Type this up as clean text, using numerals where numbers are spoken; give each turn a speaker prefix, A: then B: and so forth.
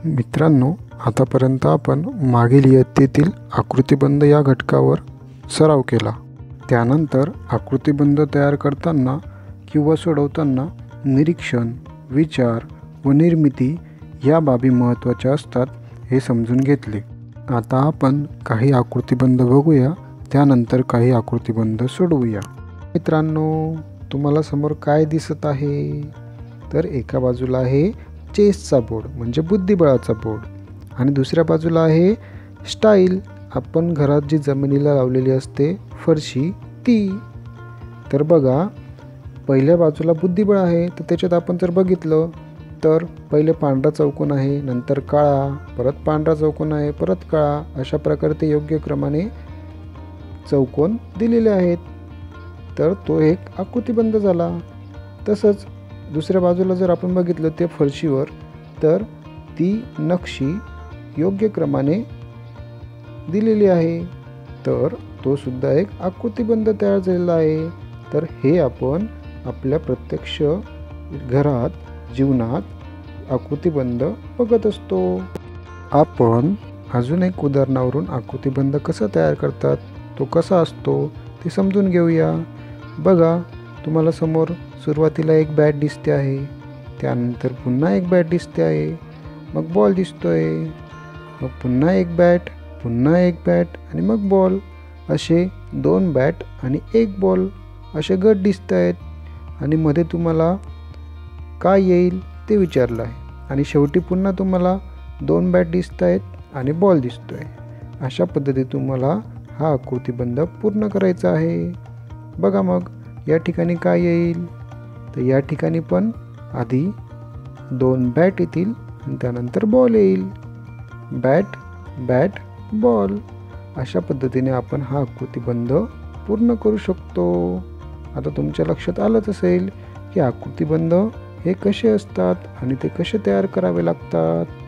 A: मित्रांनो, आतापर्यंत आपण मागील इयत्तेतील आकृतिबंध या घटकावर सराव केला. त्यानंतर आकृतिबंध तयार करताना किंवा सोडवताना निरीक्षण, विचार व निर्मिती या बाबी महत्त्वाच्या असतात हे समजून घेतले. आता आपण काही आकृतिबंध बघूया, त्यानंतर काही आकृतिबंध सोडवूया. मित्रांनो, तुम्हाला समोर काय दिसत आहे? तर एका बाजूला आहे चेसचा बोर्ड म्हणजे बुद्धिबळाचा बोर्ड आणि दुसऱ्या बाजूला आहे स्टाईल, आपण घरात जी जमिनीला लावलेली असते फरशी ती. तर बघा, पहिल्या बाजूला बुद्धिबळ आहे, तर त्याच्यात आपण जर बघितलं तर पहिले पांढरा चौकोन आहे, नंतर काळा, परत पांढरा चौकोन आहे, परत काळा, अशा प्रकारे ते योग्य क्रमाने चौकोन दिलेले आहेत. तर तो एक आकृतिबंध झाला. तसंच दुसऱ्या बाजूला जर आपण बघितलं ते फरशीवर, तर ती नक्षी योग्य क्रमाने दिलेली आहे, तर तो सुद्धा एक आकृतिबंध तयार झालेला आहे. तर हे आपण आपल्या प्रत्यक्ष घरात, जीवनात आकृतिबंध बघत असतो. आपण अजून एक उदाहरणावरून आकृतिबंध कसा तयार करतात, तो कसा असतो ते समजून घेऊया. बघा, तुम्हाला समोर सुरुवातीला एक बॅट दिसते आहे, त्यानंतर पुन्हा एक बॅट दिसते आहे, मग बॉल दिसतोय, मग पुन्हा एक बॅट, पुन्हा एक बॅट आणि मग बॉल, असे 2 बॅट आणि 1 बॉल असे गट दिसत आहेत. आणि मध्ये तुम्हाला काय येईल ते विचारलं आहे आणि शेवटी पुन्हा तुम्हाला 2 बॅट दिसत आहेत आणि बॉल दिसतोय. अशा पद्धतीने तुम्हाला हा आकृतिबंध पूर्ण करायचा आहे. बघा, मग या ठिकाणी काय येईल, तर या ठिकाणी पण आधी 2 बॅट येतील आणि त्यानंतर बॉल येईल. बॅट, बॅट, बॉल, अशा पद्धतीने आपण हा आकृतिबंध पूर्ण करू शकतो. आता तुमच्या लक्षात आलंच असेल की आकृतिबंध हे कसे असतात आणि ते कसे तयार करावे लागतात.